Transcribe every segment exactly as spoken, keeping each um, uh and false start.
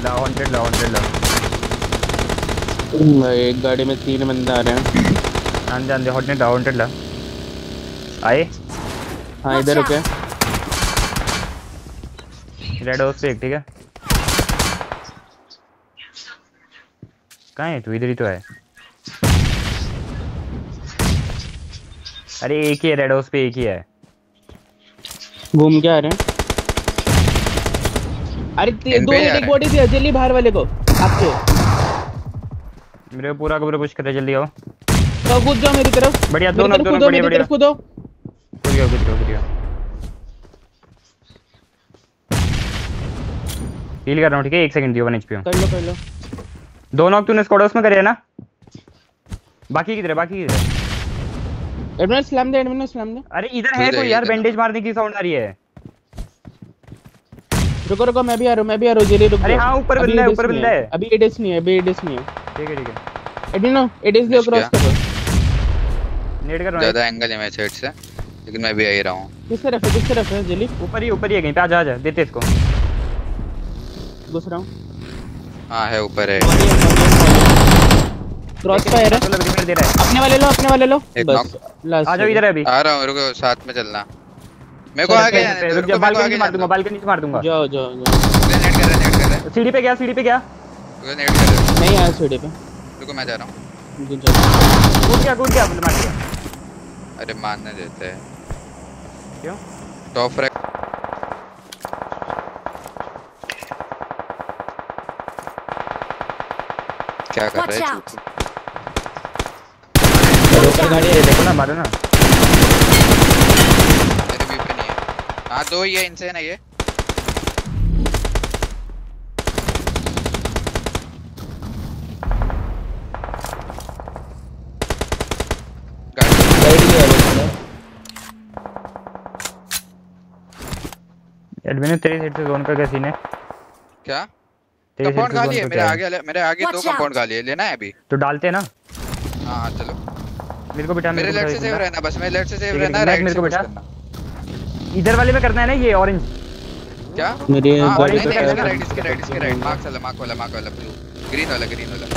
ला hundred ला hundred ला। भाई एक गाड़ी में तीन बंदे आ रहे हैं। आंदे आंदे हंड्रेड ला हंड्रेड ला। आए हाँ इधर रुके। रेड हाउस पे एक, ठीक है। कहाँ है तू? इधर ही तो है। अरे एक ही है रेड हाउस पे, एक ही है। घूम के आ रहे हैं। अरे दो हेड एक बॉडी थी जल्दी बाहर वाले को आपके। मेरे को पूरा कवर पुश कर, जल्दी आओ। तो कूद जाओ मेरी तरफ। बढ़िया दोनों दोनों बढ़िया बढ़िया। कूदो कूद गया कूद गया कूद गया। हील कर रहा हूँ, ठीक है। एक सेकंड दियो, वन एचपी हूँ। कर लो कर लो। दो नॉक तूने स्क्वाड हाउस में करे है ना? बाकी किधर है? बाकी किधर है? एडमिन स्लैम दे, एडमिन स्लैम दे। अरे इधर है कोई यार, बैंडेज मारने की साउंड आ रही है। रुको रुको मैं भी आ रहा हूं, मैं भी आ रहा हूं, जल्दी रुक। अरे हां ऊपर बंदा है, ऊपर बंदा है। अभी एडिस नहीं है, अभी एडिस नहीं है। ठीक है ठीक है। एडिनो एडिस ले क्रॉस करो। नेट कर रहा हूं। ज्यादा एंगल है मेरे साइड से, लेकिन मैं भी आ ही रहा हूं। किस तरफ है? किस तरफ है? जल्दी ऊपर ही ऊपर ही है कहीं पे। आ जा आ जा, देते इसको। घुस रहा हूं। हां है ऊपर है। क्रॉस फायर है, दे रहा है। अपने वाले लो, अपने वाले लो बस। लास्ट आ जाओ इधर अभी। आ रहा हूं, रुको साथ में चलना। मेरे को आगे रुक जा, बालकनी से मार दूंगा, बालकनी से मार दूंगा। जाओ जाओ जाओ। नेट कर रहा नेट कर रहा। सीढ़ी पे गया, सीढ़ी पे गया। रुको नेट कर रहा। नहीं आया सीढ़ी पे। रुको मैं जा रहा हूं। जी जा। कूद गया कूद गया, मार दिया। अरे मारने देते हैं क्यों? टॉप रैक क्या कर रहे हैं? ऊपर गाड़ी है, देखो ना, मारो ना। मेरे भी पे नहीं है। हां दो ही है, इनसे ना ये। गाड़ी है वो। एडमिन तेरे साइड से जोन का क्या सीन है? क्या कंपाउंड खाली है? मेरे आगे मेरे आगे दो कंपाउंड खाली है, लेना है अभी तो डालते हैं ना। हां चलो मेरे को बिठा, मेरे लेफ्ट से सेव रहना बस। मेरे लेफ्ट से सेव रहना, राइट मेरे को बिठा। इधर वाले में करना है ना ये ऑरेंज। क्या मेरी गाड़ी पे इसके राइट इसके राइट इसके राइट मार्क वाला मार्क वाला मार्क वाला ब्लू ग्रीन वाला ग्रीन वाला।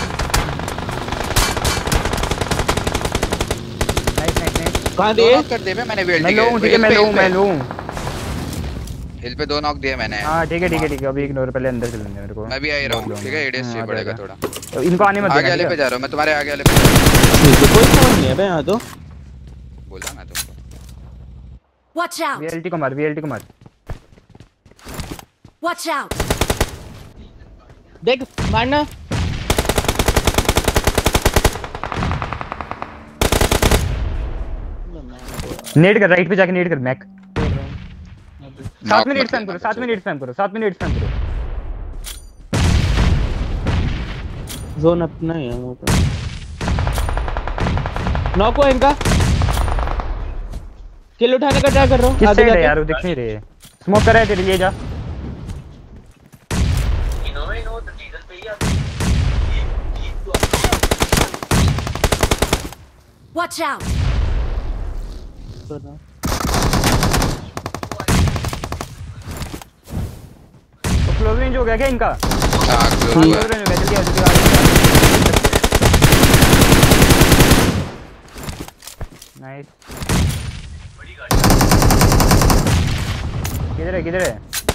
Nice nice nice. कहां दिए? नॉक कर दे मैं, मैंने वेल्ड किया। मैं लूं, ठीक है मैं लूं मैं लूं। हिल पे दो नॉक दिए मैंने। हां ठीक है ठीक है ठीक है। अभी इग्नोर, पहले अंदर चलने दे मेरे को। मैं भी आ ही रहा हूं, ठीक है। एडीएस चाहिए पड़ेगा थोड़ा। तो इनको आने मत देना। आगे वाले पे जा रहा हूं मैं, तुम्हारे आगे वाले पे। कोई साउंड नहीं है बे यहां तो। बोला ना तुमको। Watch out. वीएलटी को मार, वीएलटी को मार। Watch out. देख मारना। नेट कर, राइट पे जाके नेट कर मैक। सात मिनट स्पैम करो, सात मिनट स्पैम करो, सात मिनट स्पैम करो। जोन अपना ही है वो तो। नॉक हुआ इनका। किल उठाने का ट्राई कर रहा हूं। किस साइड है यार? वो दिख नहीं रही है। स्मोक कर रहा है तेरे लिए, जा। इनोवे नो तो डीजल पे ही आ। Watch out. तो क्लोज रेंज हो गया क्या इनका? हां क्लोज हुआ। क्लोज रेंज हो गया, जल्दी आ जल्दी आ। नाइस। किधर है किधर है?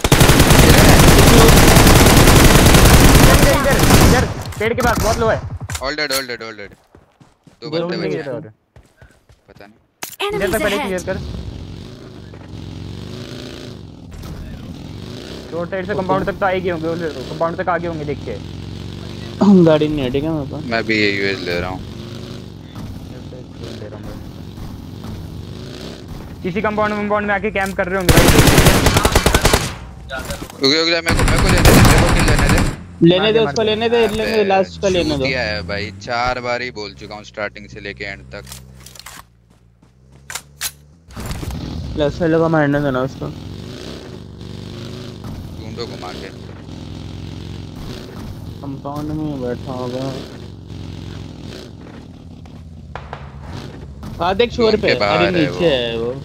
इधर इधर इधर पेड़ के पास, बहुत लो है। All dead all dead all dead. दो बंदे बचे हैं, पता नहीं। इधर तक पहले क्लियर कर। रोड साइड से कंपाउंड तक तो आएगी होंगे, कंपाउंड तक आगे होंगे देख के। गाड़ी नहीं है, ठीक है मेरे पास। मैं भी ये यूएस ले रहा हूं। किसी कंपाउंड कंपाउंड में आके कैंप कर रहे होंगे भाई। रुक रुक जा, मेरे को मेरे को लेने दे, मेरे को किल लेने दे। लेने दे उसको, लेने दे, लेने दे, लास्ट का लेने दो। दिया है भाई, चार बार ही बोल चुका हूं स्टार्टिंग से लेके एंड तक। लेफ्ट साइड लगा, मारने देना उसको। ढूंढो घुमा के। कंपाउंड में बैठा होगा। हां देख शोर पे। अरे नीचे है वो।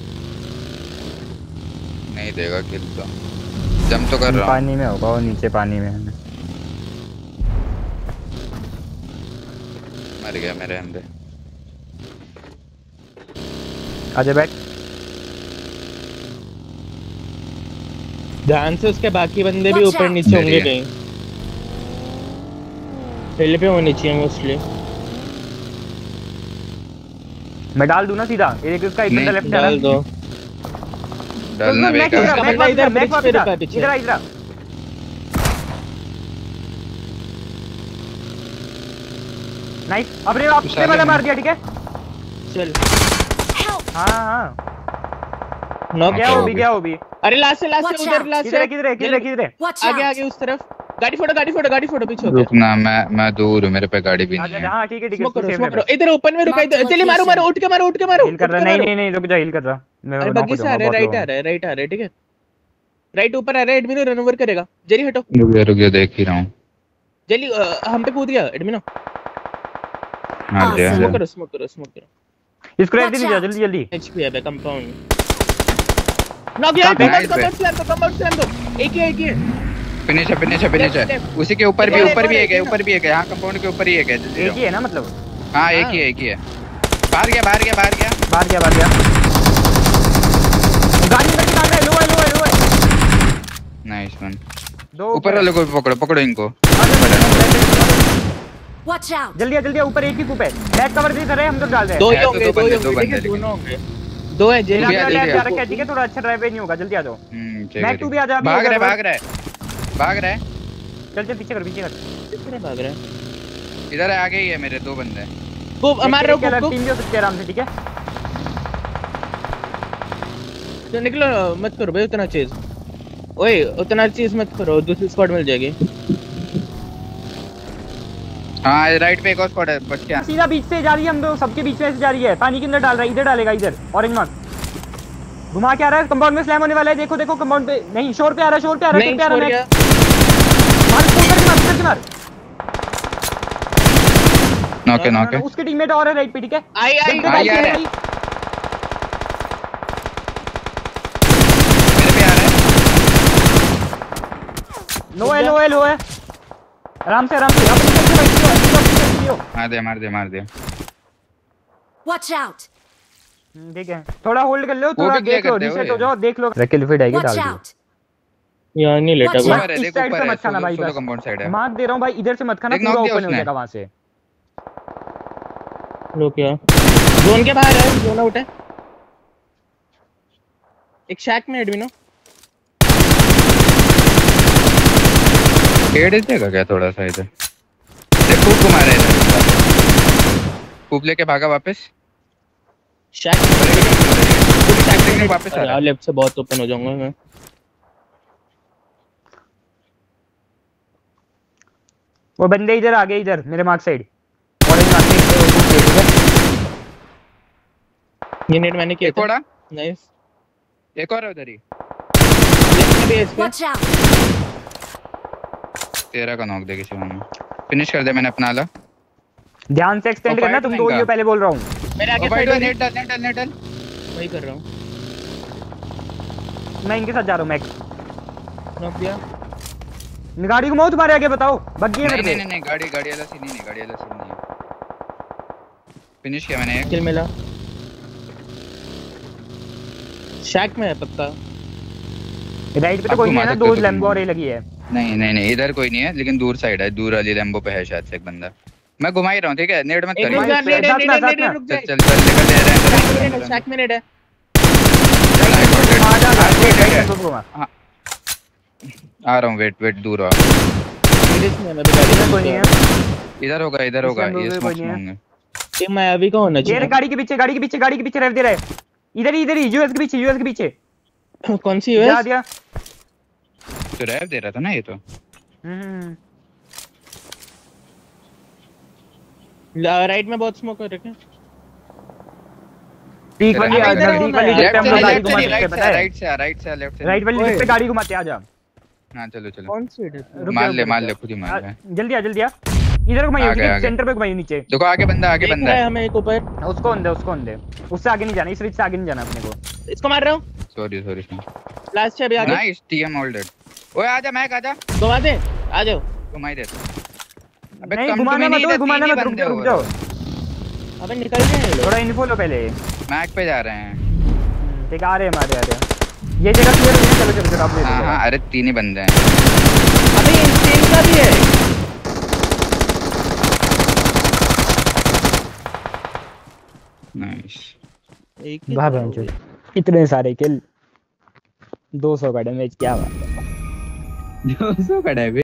नहीं देगा किल तो। जंप तो कर रहा हूं। पानी में होगा वो, नीचे पानी में है। मर गया मेरे अंदर। आजा बैक। ध्यान से, उसके बाकी बंदे भी Watch ऊपर out. नीचे होंगे Ready कहीं। हिल पे होनी चाहिए मोस्टली। मैं डाल दूं ना सीधा, एक इसका एक बंदा नहीं, लेफ्ट जा रहा डाल है। दो। डालना मैं बेकार। किधर इसका मैं बंदा इधर मैं ब्रिज पे रुका पीछे। इधर आ, इधर आ। नाइस। अब रे आप साले वाला में। मार दिया, ठीक है। चल Help! हाँ हाँ नॉक क्या Okay, हो भी okay. क्या हो भी। अरे लास्ट से लास्ट Watch से उधर out. लास्ट किधर से है किधर है किधर है किधर है। Watch आगे out! आगे उस तरफ। गाड़ी फोड़ो गाड़ी फोड़ो गाड़ी फोड़ो पीछे होके। रुकना, मैं मैं दूर हूँ, मेरे पे गाड़ी भी नहीं आजा है। हाँ ठीक है ठीक है स्मोक करो सेफ स्मोक है। करो। इधर ओपन में रुका Mark the इधर। चलिए मारो location. मारो, उठ के मारो उठ के मारो हील कर उठ रहा के नहीं मारो। नहीं नहीं रुक जा, हील कर रहा मैं अरे नॉक बग्गी हो से आ जाऊंगा रहा है, बहुत राइट लोग आ रहा है राइट आ रहा है, ठीक है। राइट ऊपर आ रहा है, एडमिनो रन ओवर करेगा। जल्दी हटो रुक गया रुक गया, देख ही रहा हूँ। जल्दी। अ, हम पे कूद गया एडमिनो। मार दिया। स्मोक करो स्मोक करो स्मोक करो। इसको रेड Watch नहीं जा out. जल्दी जल्दी। एचपी है कंपाउंड। नॉक गया। कहाँ पे? कंपाउंड कंपाउंड स्लैम दो कंपाउंड स्लैम दो। एक ही है, एक ही है। फिनिश है फिनिश है फिनिश है। Left, उसी के ऊपर भी एक और है, ऊपर भी एक एक है और है, ऊपर भी एक है। हाँ कंपाउंड के ऊपर ही एक है। जल्दी एक जाओ। ही है ना मतलब। हाँ एक ही है एक ही है। बाहर गया बाहर गया बाहर गया। बाहर गया बाहर गया। गाड़ी में निकाल रहा है, लो है लो है लो है। Nice one. दो ऊपर वाले को भी पकड़ो पकड़ो इनको। Watch out! जल्दी आ, जल्दी आ, ऊपर एक ही कूप है। बैक कवर दे कर रहे हैं हम तो डाल रहे दो हैं। ही है तो होंगे दो दो ही बंदे, दो होंगे, ठीक है, बंदे दोनों होंगे। दो है जेल जल्दी आ, लैब जल्दी जा आ। रखा है, ठीक है थोड़ा अच्छा ड्राइव नहीं होगा, जल्दी आ जाओ। हम्म ठीक मैं है, तू ठीक भी आ जा, है। अभी भाग अगर रहा है वो- भाग रहा है भाग रहा है। चल चल पीछे कर पीछे कर। किस तरह भाग रहा है? इधर है, आगे ही है मेरे दो बंदे। को मार रहा हूं को टीम भी हो सकती है आराम से, ठीक है। तो निकलो मत करो भाई उतना चीज। ओए उतना चीज मत करो, दूसरी स्क्वाड मिल जाएगी। हाँ राइट पे एक और स्पॉट है, बच गया। सीधा बीच से जा रही है, हम दो सबके बीच में से जा रही है। पानी के अंदर डाल रहा है, इधर डालेगा, इधर ऑरेंज मार्क घुमा के आ रहा है। कंपाउंड में स्लैम होने वाला है, देखो देखो कंपाउंड पे नहीं, शोर पे आ रहा है, शोर पे आ रहा है, नहीं शोर पे आ छोड़ रहा गया। है। मार शोर करके मार शोर करके मार। नॉक है नॉक है। उसके टीममेट और है राइट पे, ठीक है। आई आई जल्दी आई, भाग, आई, जल्दी। मेरे पे आ रहा है। लो है लो है लो है। आराम से आराम से अपनी तरफ से बैठियो, अपनी तरफ से बैठियो। मार दिया मार दिया मार दिया। Watch out! हम्म, ठीक है थोड़ा होल्ड कर लो, वो थोड़ा भी clear देख लो, करते हो रीसेट ये। हो जाओ, देख लो। रेकिलिफाइड आएगी Watch डाल दो। out! यार नहीं लेटा Watch कोई। out. ऊपर है इस देख साइड ऊपर से है। मत खाना भाई, सोलो बस कंपाउंड साइड है। मार्क दे रहा हूं भाई, इधर से मत खाना, एक पूरा knock दिया ओपन हो उसने। जाएगा वहां से। लो क्या जोन के बाहर है, जोन आउट है। एक शैक में एडमिनो। हेड देगा क्या थोड़ा सा इधर। देख खूब घुमा रहा है इधर। खूब लेके भागा वापस। शैक खूब शैक लेके वापस आ रहा यार है। लेफ्ट से बहुत ओपन हो जाऊंगा मैं। वो बंदे इधर आ गए, इधर मेरे mark side orange mark side. ये नेट मैंने किया एक था। और आ, नाइस। एक और है उधर ही। लेफ्ट में भी है इसके। Watch out! तेरह का नॉक दे किसी ने। फिनिश कर दे मैंने अपना वाला। ध्यान से एक्सटेंड वो करना, fight तुम नहीं दो का। ये पहले बोल रहा हूं। मेरे आगे ओ भाई साइड नेट डाल नेट डाल नेट डाल। वही कर रहा हूं। मैं इनके साथ जा रहा हूं। मैक्स नॉक दिया। गाड़ी घुमाओ, तुम्हारे आगे बताओ बग्गी है नहीं मेरे नहीं पे। नहीं नहीं गाड़ी गाड़ी वाला सीन नहीं है, गाड़ी वाला सीन नहीं है। फिनिश किया मैंने एक। किल मिला। शैक में है पक्का। राइट पे तो अब कोई नहीं घुमा है ना, सकते दो हो तुम। लैम्बो और ये लगी है। नहीं नहीं नहीं इधर कोई नहीं है, लेकिन दूर साइड है, दूर वाली लैम्बो पे है शायद से एक बंदा। मैं घुमा ही रहा हूं, ठीक है नेट मत एक कर। रुक जा, साथ में, नेट है, साथ नेट में, है, साथ नेट है, में। रुक चल जा। चल चल निकल दे रहे शैक में हैं। शैक में नेट है। आ जा, हाँ, ठीक है, ठीक है। दो घुमा। आ रहा हूँ, वेट वेट दूर आ। सीरियस में मैं बता इधर कोई नहीं है। इधर होगा इधर होगा, लैम्बो ये पे स्मोक्स कोई नहीं है। होंगे। टीम मैं अभी का होना ये चाहिए। गाड़ी के पीछे, गाड़ी के पीछे, गाड़ी के पीछे रेव दे रहा है। इधर ही इधर ही यूएस के पीछे, यूएस के पीछे कौन सी जा यूएस? दिया। तो रैप दे रहा था ना ये तो। हम्म राइट में बहुत स्मोक हो रखे। पीक वाली अब इधर नजदीक वाली होना है। जिस पे हम लोग गाड़ी लेफ्ट से घुमा नहीं, सकते हैं, राइट पता से है। राइट से राइट से लेफ्ट से। राइट वाली जिस पे गाड़ी घुमाते, आ जा। हां चलो चलो। कौन सी है? रुक मान जा, ले रुक मान जा। ले, खुद ही मान ले। आ, जल्दी आ जल्दी आ। इधर घुमाइए, आगे, ठीक है आगे। सेंटर पे घुमाइए नीचे। देखो आगे बंदा आगे देख बंदा रहा है है। हमें एक ऊपर। उसको अंदर उसको अंदर उससे आगे नहीं जाना, इस रिच से आगे नहीं जाना अपने को। इसको मार रहा हूं। Sorry sorry. लास्ट से अभी आगे नाइस टीएम होल्डेड। ओए आजा मैक आजा। घुमा दे। आ जाओ। घुमाई दे। अबे नहीं कम टू घुमाना मी मत, नहीं, घुमाना तीन मत, ही रुक बंदे जाओ रुक हो। जाओ। अबे निकल गए ये लोग। थोड़ा इन्फो लो पहले। मैक पे जा रहे हैं। हम्म, ठीक आ रहे हैं हमारे आ रहे हैं। ये जगह क्लियर हो गई। चलो चलो चलो अब ले हाँ लो हाँ, अरे तीन ही बंदे हैं। अबे इंस्टेन का भी है। नाइस। एक ही वाह तो हो बहनचोद, गया। इतने सारे किल, दो सौ का डैमेज, क्या बात है। दो सौ का डैमेज।